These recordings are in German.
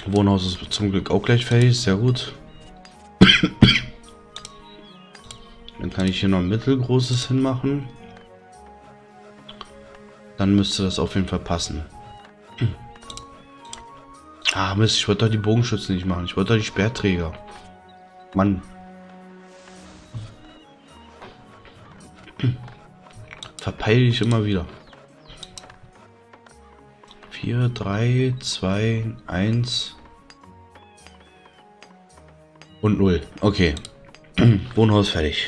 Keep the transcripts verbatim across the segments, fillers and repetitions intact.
Wohnhaus ist zum Glück auch gleich fertig, sehr gut. Dann kann ich hier noch ein mittelgroßes hinmachen. Dann müsste das auf jeden Fall passen. Ah Mist, ich wollte doch die Bogenschützen nicht machen. Ich wollte doch die Speerträger. Mann. Verpeile ich immer wieder. vier, drei, zwei, eins und null. Okay. Wohnhaus fertig.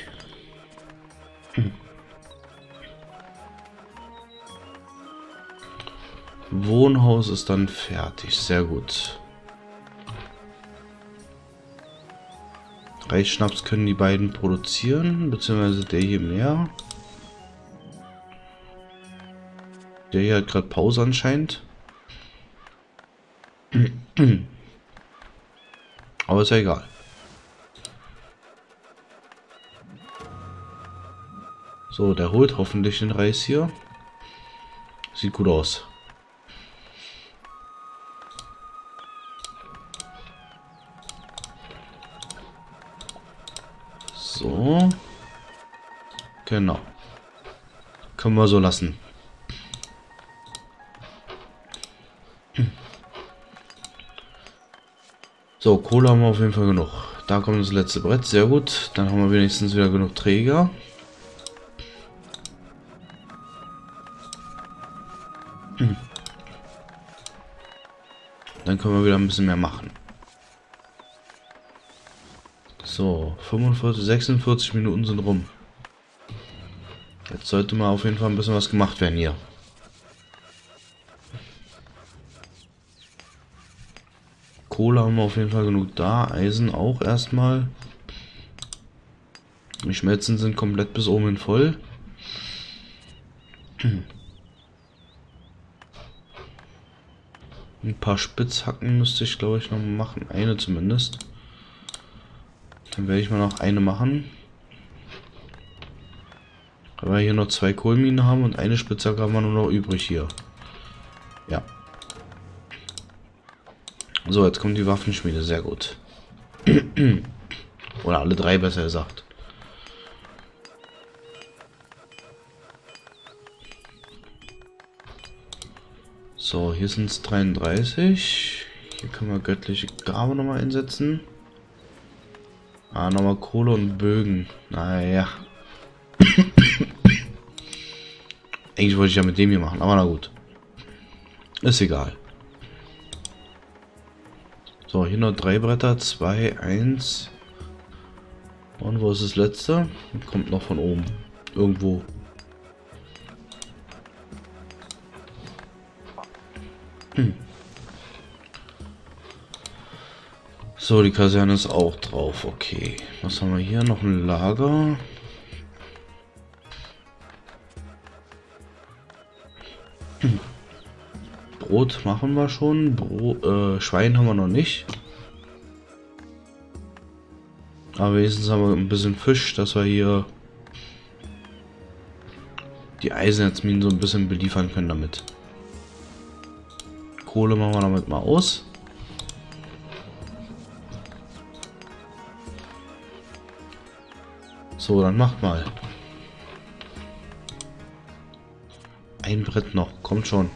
Wohnhaus ist dann fertig. Sehr gut. Drei Schnaps können die beiden produzieren, beziehungsweise der hier mehr. Der hier hat gerade Pause anscheinend. Aber ist ja egal. So, der holt hoffentlich den Reis hier. Sieht gut aus. So. Genau. Können wir so lassen. So, Kohle haben wir auf jeden Fall genug. Da kommt das letzte Brett. Sehr gut. Dann haben wir wenigstens wieder genug Träger. Dann können wir wieder ein bisschen mehr machen. So, fünfundvierzig, sechsundvierzig Minuten sind rum. Jetzt sollte mal auf jeden Fall ein bisschen was gemacht werden hier. Kohle haben wir auf jeden Fall genug da. Eisen auch erstmal. Die Schmelzen sind komplett bis oben hin voll. Ein paar Spitzhacken müsste ich, glaube ich, noch machen. Eine zumindest. Dann werde ich mal noch eine machen. Weil wir hier noch zwei Kohlminen haben und eine Spitzhacke haben wir nur noch übrig hier. Ja. So, jetzt kommt die Waffenschmiede. Sehr gut. Oder alle drei, besser gesagt. So, hier sind es dreiunddreißig. Hier können wir göttliche Gabe nochmal einsetzen. Ah, nochmal Kohle und Bögen. Naja. Eigentlich wollte ich ja mit dem hier machen, aber na gut. Ist egal. So, hier noch drei Bretter. zwei, eins. Und wo ist das letzte? Kommt noch von oben. Irgendwo. Hm. So, die Kaserne ist auch drauf. Okay. Was haben wir hier? Noch ein Lager. Hm. Brot machen wir schon. Bro äh, Schwein haben wir noch nicht. Aber wenigstens haben wir ein bisschen Fisch, dass wir hier die Eisenerzminen so ein bisschen beliefern können damit. Kohle machen wir damit mal aus. So, dann macht mal. Ein Brett noch, kommt schon.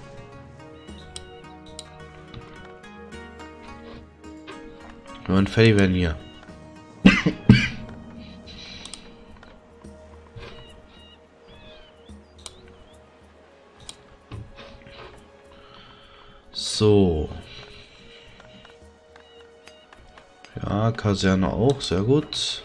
Wir wollen fertig werden hier. So. Ja, Kaserne auch, sehr gut.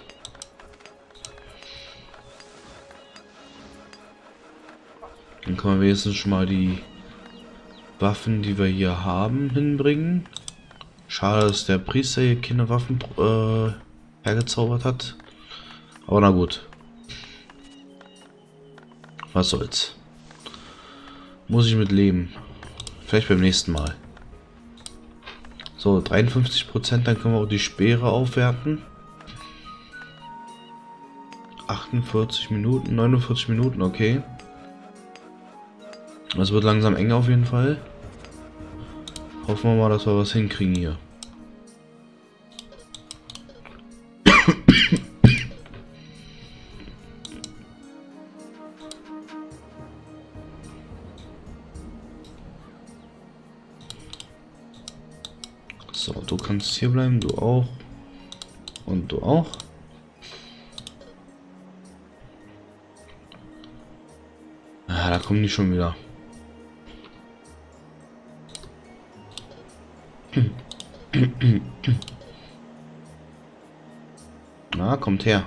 Dann können wir wenigstens schon mal die Waffen, die wir hier haben, hinbringen. Schade, dass der Priester hier keine Waffen äh, hergezaubert hat. Aber na gut. Was soll's. Muss ich mit leben. Vielleicht beim nächsten Mal. So, dreiundfünfzig Prozent, dann können wir auch die Speere aufwerten. achtundvierzig Minuten, neunundvierzig Minuten, okay. Das wird langsam eng auf jeden Fall. Hoffen wir mal, dass wir was hinkriegen hier. So, du kannst hier bleiben, du auch. Und du auch. Ah, da kommen die schon wieder. Na, kommt her.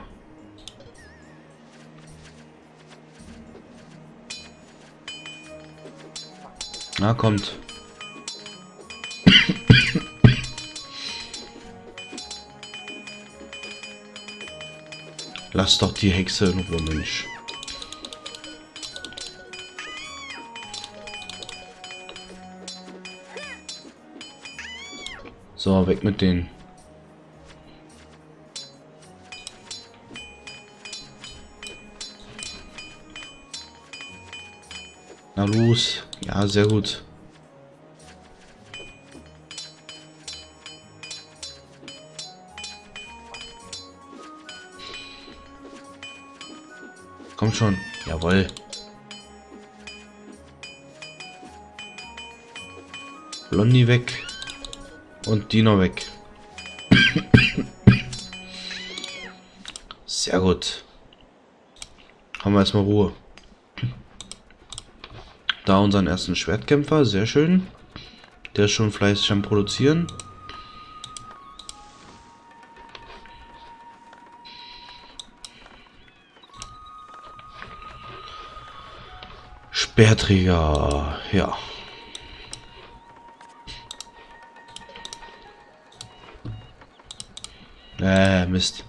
Na, kommt. Lass doch die Hexe in Ruhe, Mensch. So, weg mit denen. Na los. Ja, sehr gut. Komm schon. Jawohl. Blondie weg. Und Dino weg. Sehr gut. Haben wir erstmal Ruhe. Da unseren ersten Schwertkämpfer. Sehr schön. Der ist schon fleißig am Produzieren. Speerträger. Ja. Äh, Mist.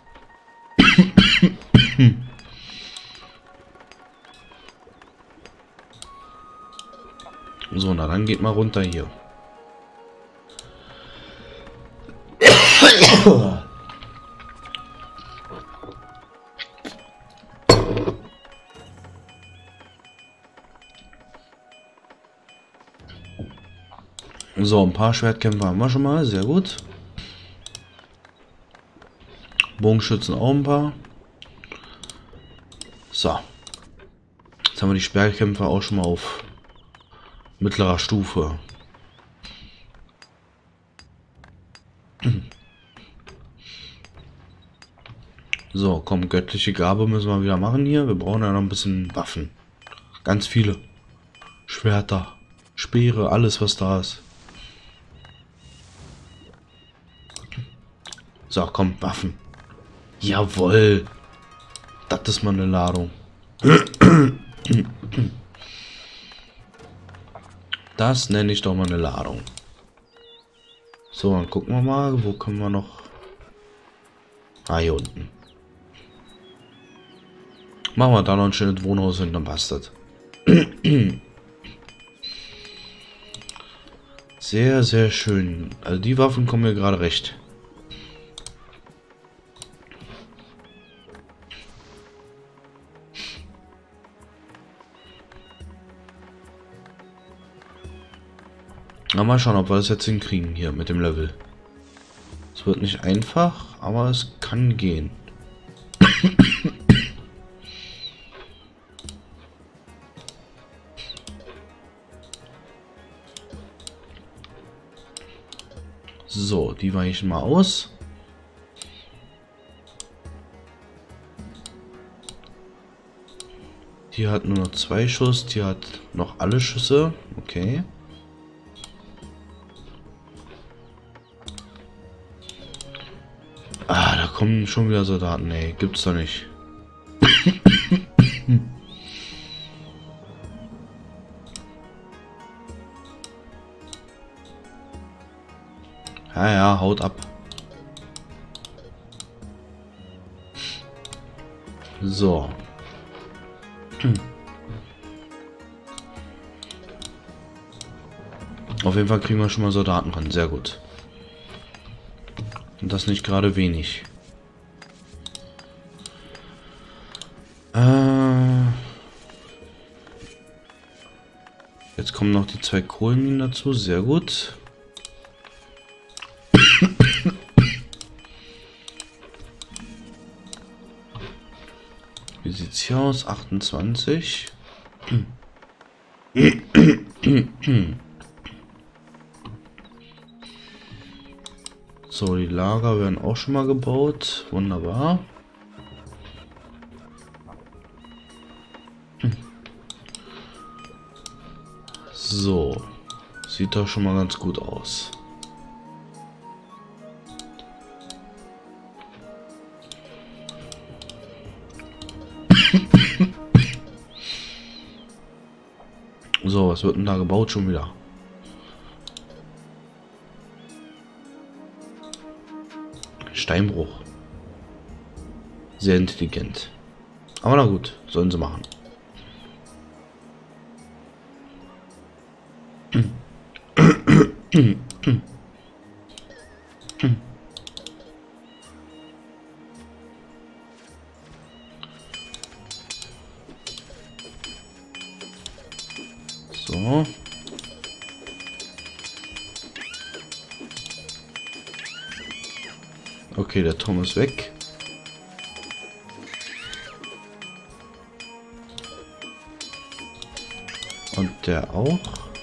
So, na dann geht mal runter hier. So, ein paar Schwertkämpfer haben wir schon mal, sehr gut. Bogenschützen auch ein paar. So. Jetzt haben wir die Speerkämpfer auch schon mal auf mittlerer Stufe. So, komm, göttliche Gabe müssen wir wieder machen hier. Wir brauchen ja noch ein bisschen Waffen. Ganz viele. Schwerter, Speere, alles was da ist. So, komm, Waffen. Jawohl. Das ist mal eine Ladung. Das nenne ich doch mal eine Ladung. So, dann gucken wir mal, wo können wir noch... Ah, hier unten. Machen wir da noch ein schönes Wohnhaus hin, dann passt das. Sehr, sehr schön. Also die Waffen kommen mir gerade recht. Na, mal schauen, ob wir das jetzt hinkriegen hier mit dem Level. Es wird nicht einfach, aber es kann gehen. So, die weichen mal aus. Die hat nur noch zwei Schuss, die hat noch alle Schüsse. Okay. Ah, da kommen schon wieder Soldaten. Nee, gibt's doch nicht. Ja, ja, haut ab. So. Auf jeden Fall kriegen wir schon mal Soldaten ran. Sehr gut. Und das nicht gerade wenig. Äh, jetzt kommen noch die zwei Kohlenminen dazu. Sehr gut. Wie sieht's hier aus? achtundzwanzig. So, die Lager werden auch schon mal gebaut. Wunderbar. Hm. So. Sieht doch schon mal ganz gut aus. So, was wird denn da gebaut schon wieder? Steinbruch. Sehr intelligent. Aber na gut, sollen sie machen. So. Okay, der Turm ist weg. Und der auch.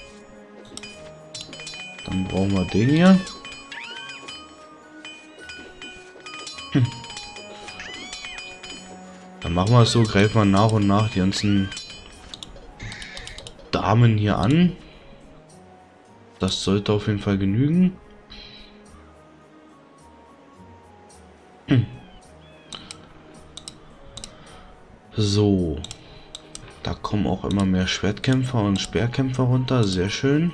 Dann brauchen wir den hier. Hm. Dann machen wir es so, greifen wir nach und nach die ganzen Damen hier an. Das sollte auf jeden Fall genügen. Hm. So. Da kommen auch immer mehr Schwertkämpfer und Speerkämpfer runter. Sehr schön.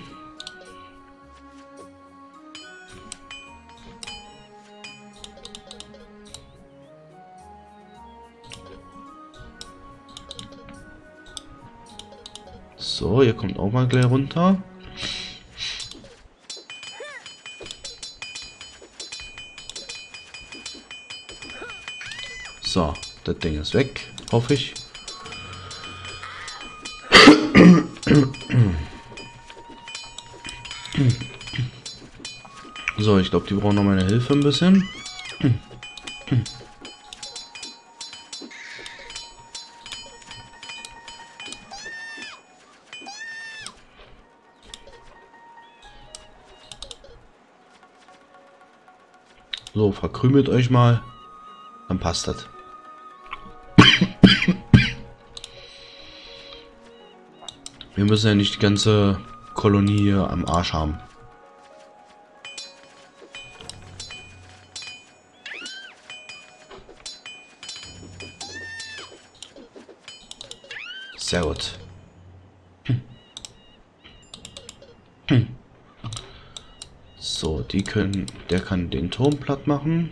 So, ihr kommt auch mal gleich runter. So, das Ding ist weg, hoffe ich. So, ich glaube, die brauchen noch meine Hilfe ein bisschen. So, verkrümelt euch mal. Dann passt das. Wir müssen ja nicht die ganze Kolonie hier am Arsch haben. Sehr gut. Hm. Hm. So, die können, der kann den Turm platt machen.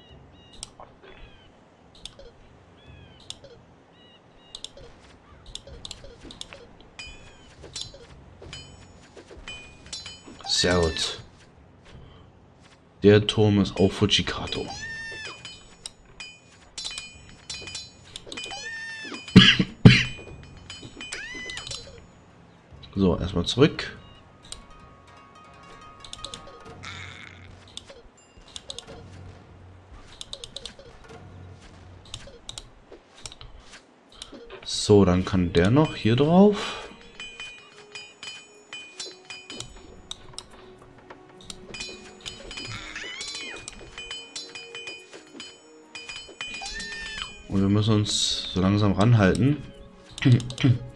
Sehr gut. Der Turm ist auf Fujikato. So, erstmal zurück. So, dann kann der noch hier drauf. Und wir müssen uns so langsam ranhalten.